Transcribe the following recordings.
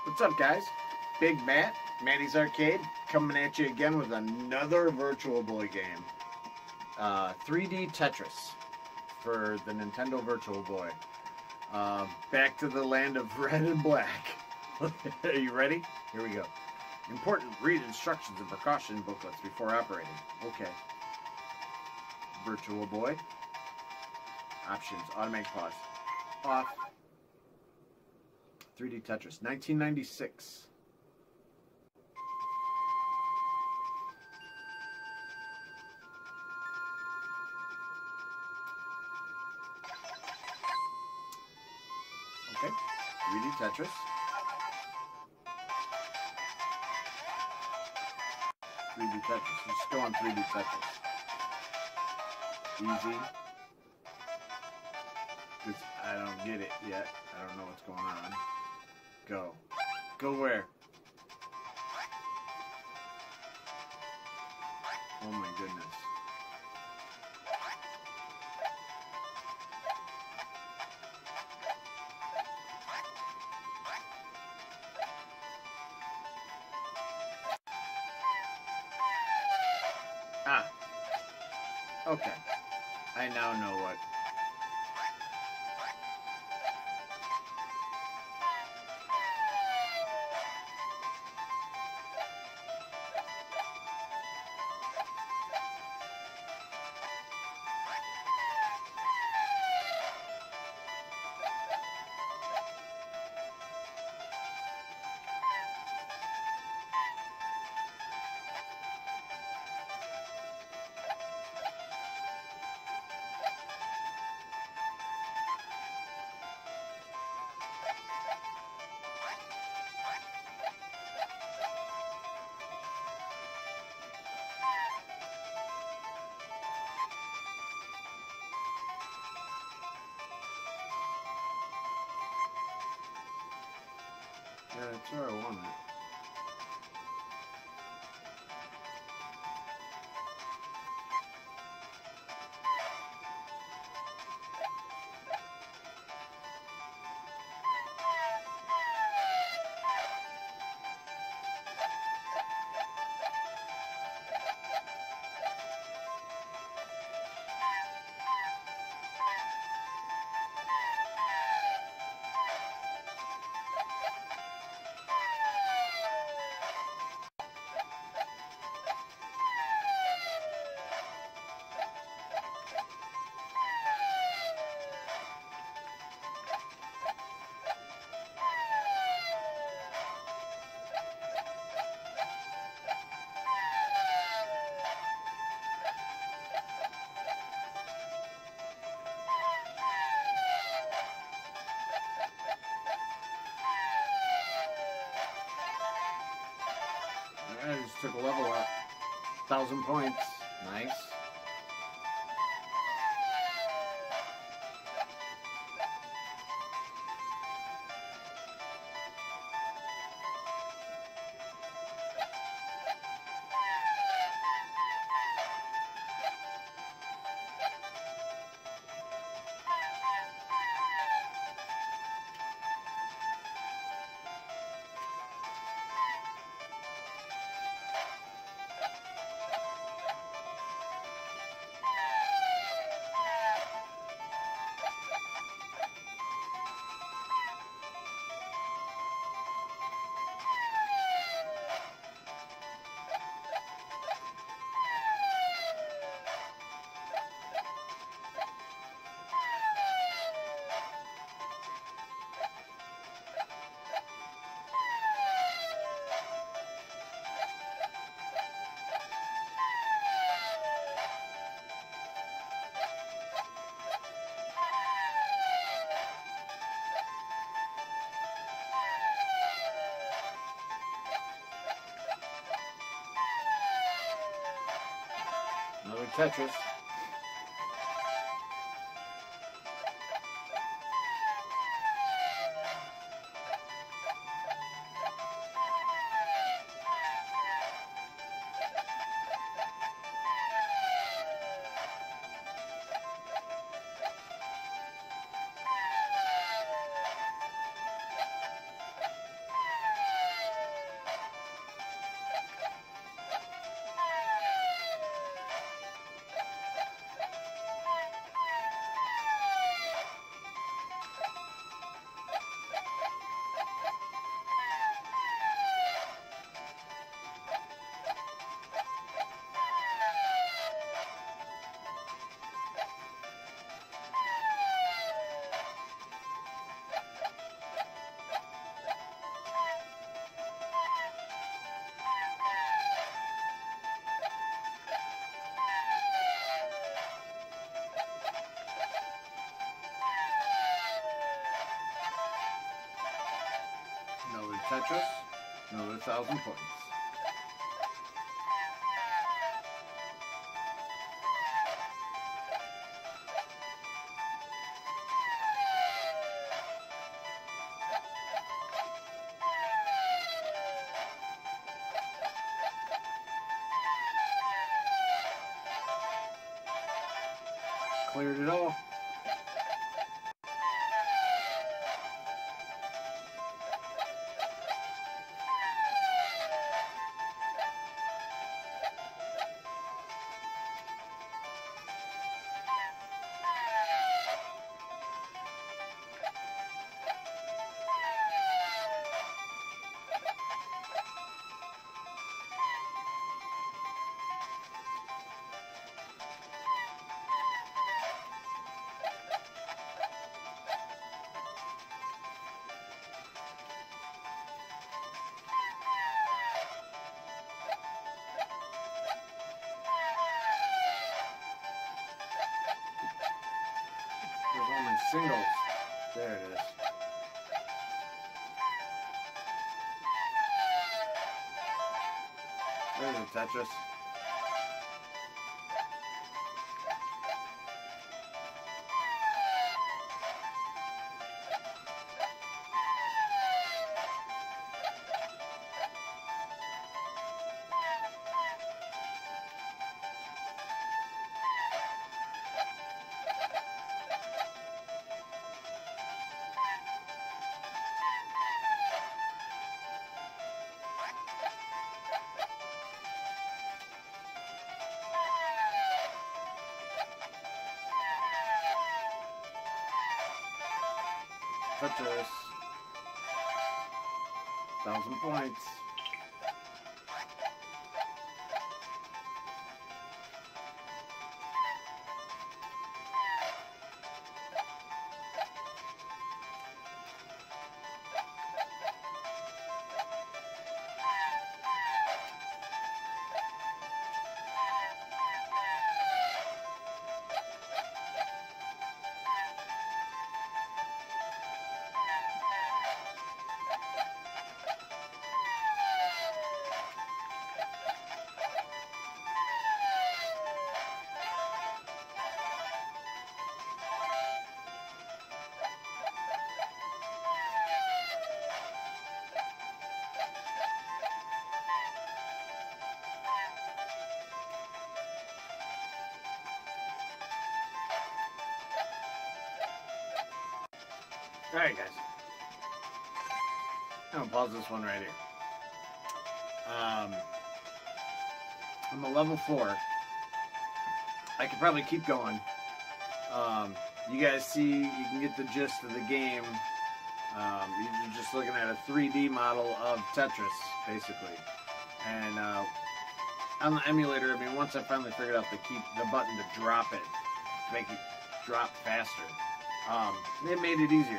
What's up, guys? Big Matt, Matty's Arcade, coming at you again with another Virtual Boy game. 3D Tetris for the Nintendo Virtual Boy. Back to the land of red and black. Are you ready? Here we go. Important, read instructions and precaution booklets before operating. Okay. Virtual Boy. Options, automatic pause. Off. 3D Tetris, 1996. Okay, 3D Tetris. Just go on 3D Tetris. Easy. Because I don't get it yet. I don't know what's going on. Go. Go where? Oh my goodness. Ah. Okay. I now know what. Yeah, that's where I want it. I just took a level up. 1,000 points. Nice. Another Tetris. Tetris. Another 1,000 points. Cleared it all. There's all my singles. There it is. There's a Tetris. Tetris. 1,000 points. Alright guys, I'm going to pause this one right here. I'm a level 4. I could probably keep going. You guys see, you can get the gist of the game. You're just looking at a 3D model of Tetris, basically. And on the emulator, I mean, once I finally figured out the button to drop it, to make it drop faster, it made it easier.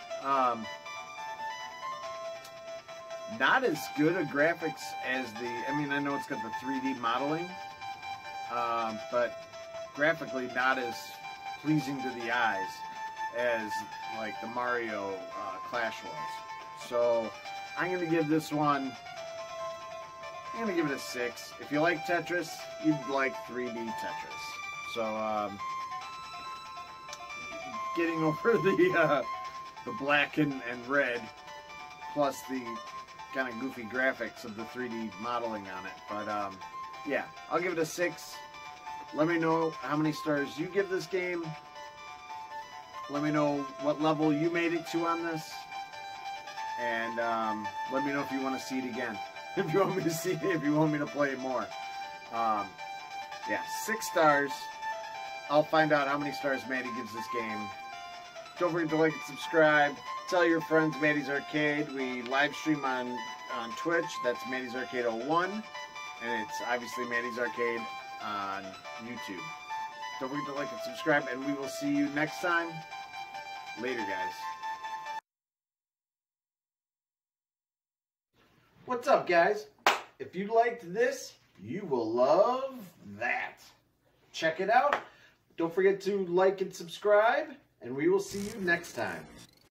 Not as good a graphics as I mean, I know it's got the 3D modeling, but graphically not as pleasing to the eyes as like the Mario Clash was. So I'm going to give this one, I'm going to give it a 6. If you like Tetris, you'd like 3D Tetris. So getting over the black and red, plus the kind of goofy graphics of the 3D modeling on it. But yeah, I'll give it a 6. Let me know how many stars you give this game. Let me know what level you made it to on this. And let me know if you want to see it again. If you want me to see it, if you want me to play it more. Yeah, 6 stars. I'll find out how many stars Matty gives this game. Don't forget to like and subscribe. Tell your friends Matty's Arcade. We live stream on Twitch. That's Matty's Arcade 01. And it's obviously Matty's Arcade on YouTube. Don't forget to like and subscribe. And we will see you next time. Later, guys. What's up, guys? If you liked this, you will love that. Check it out. Don't forget to like and subscribe. And we will see you next time.